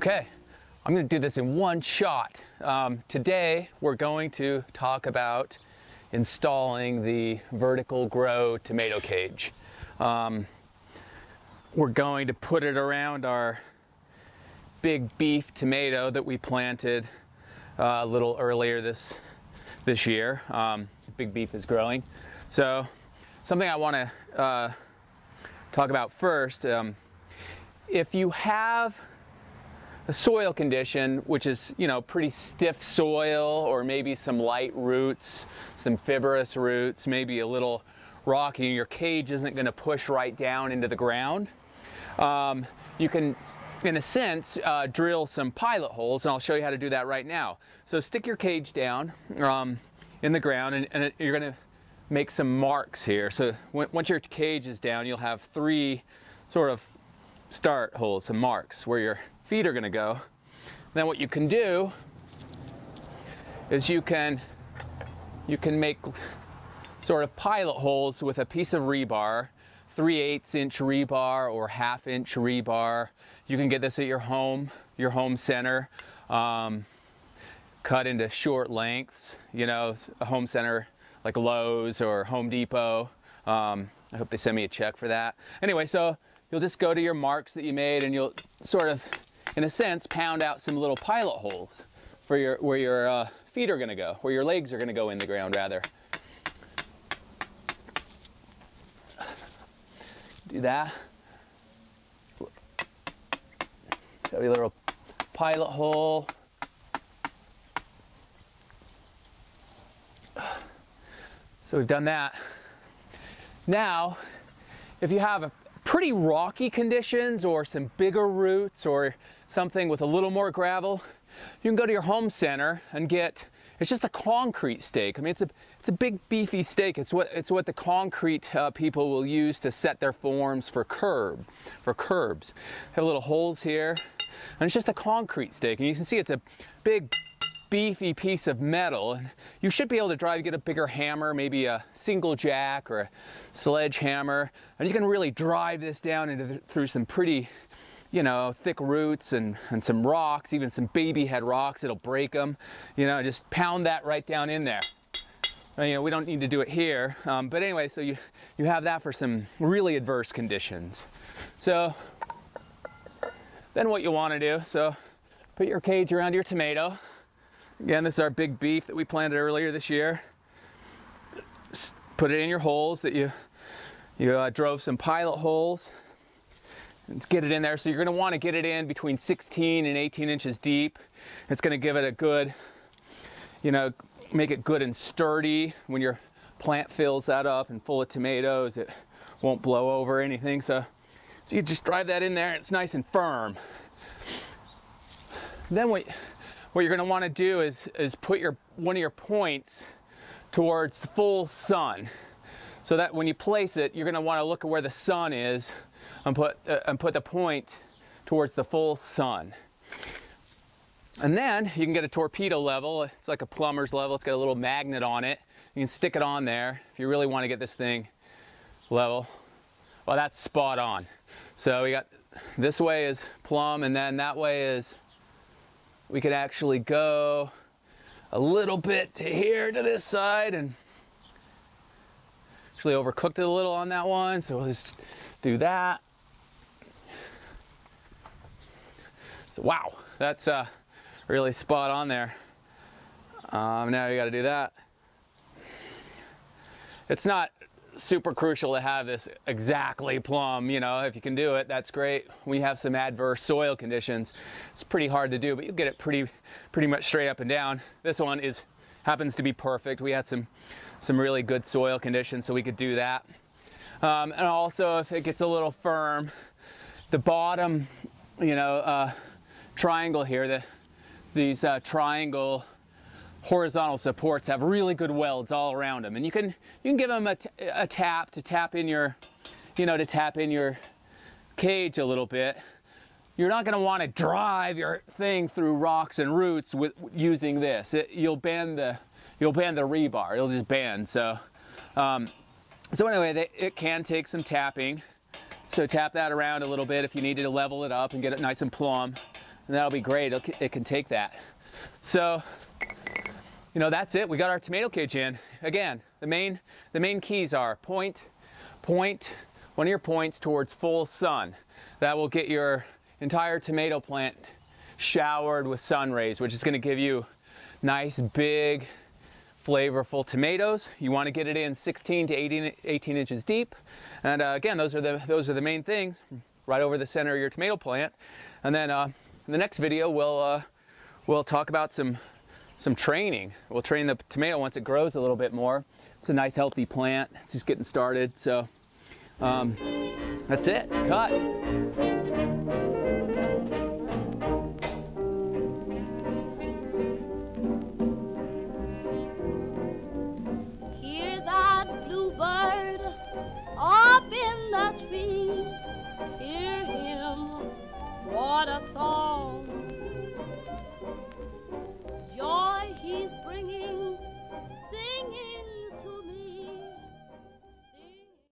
Okay, I'm going to do this in one shot. Today we're going to talk about installing the vertical grow tomato cage. We're going to put it around our big beef tomato that we planted a little earlier this year. Big beef is growing. So something I want to talk about first, if you have a soil condition which is, pretty stiff soil, or maybe some light roots, some fibrous roots, maybe a little rocky, and your cage isn't going to push right down into the ground, you can, in a sense, drill some pilot holes, and I'll show you how to do that right now. So stick your cage down in the ground, and you're going to make some marks here. So once your cage is down, you'll have three sort of start holes, some marks where your feet are going to go. Then what you can do is you can make sort of pilot holes with a piece of rebar, 3/8 inch rebar or 1/2 inch rebar. You can get this at your home center, cut into short lengths, a home center like Lowe's or Home Depot. I hope they send me a check for that. Anyway, so you'll just go to your marks that you made, and you'll sort of, in a sense, pound out some little pilot holes for where your feet are going to go, where your legs are going to go in the ground, rather. Do that. Got a little pilot hole. So we've done that. Now, if you have a pretty rocky conditions or some bigger roots or something with a little more gravel, you can go to your home center and get, it's just a concrete stake. I mean, it's a big beefy stake. It's what the concrete people will use to set their forms for curbs. Have little holes here, and it's just a concrete stake. And you can see it's a big beefy piece of metal, and you should be able to get a bigger hammer, maybe a single jack or a sledgehammer, and you can really drive this down through some pretty, thick roots and some rocks, even some baby head rocks. It'll break them. Just pound that right down in there. We don't need to do it here, but anyway, so you have that for some really adverse conditions. So then what you want to do, so put your cage around your tomato. Again, this is our big beef that we planted earlier this year. Put it in your holes that you drove some pilot holes. And get it in there. So you're going to want to get it in between 16 and 18 inches deep. It's going to give it a good, make it good and sturdy. When your plant fills that up and full of tomatoes, it won't blow over or anything. So you just drive that in there, and it's nice and firm. Then what you're going to want to do is put one of your points towards the full sun, so that when you place it, you're going to want to look at where the sun is and put the point towards the full sun. And then you can get a torpedo level. It's like a plumber's level. It's got a little magnet on it. You can stick it on there if you really want to get this thing level. Well, that's spot on. So we got this way is plumb, and then that way is, we could actually go a little bit to here, to this side, and actually overcooked it a little on that one, so we'll just do that. So wow, that's really spot on there. Now you got to do that. It's not super crucial to have this exactly plumb, if you can do it, that's great. When you have some adverse soil conditions, it's pretty hard to do, but you get it pretty much straight up and down. This one happens to be perfect. We had some really good soil conditions, so we could do that. And also, if it gets a little firm, the bottom, triangle here, these triangle horizontal supports have really good welds all around them, and you can give them a tap to tap in your cage a little bit. You're not going to want to drive your thing through rocks and roots using this. You'll bend the rebar. It'll just bend. So anyway, it can take some tapping. So tap that around a little bit if you need to level it up and get it nice and plumb. and that'll be great. It can take that. So, you know, that's it. We got our tomato cage in. Again, the main keys are point one of your points towards full sun. That will get your entire tomato plant showered with sun rays, which is going to give you nice, big, flavorful tomatoes. You want to get it in 16 to 18 inches deep. And again, those are the main things, right over the center of your tomato plant. And then in the next video, we'll talk about some training. We'll train the tomato once it grows a little bit more. It's a nice, healthy plant. It's just getting started. So that's it. Cut.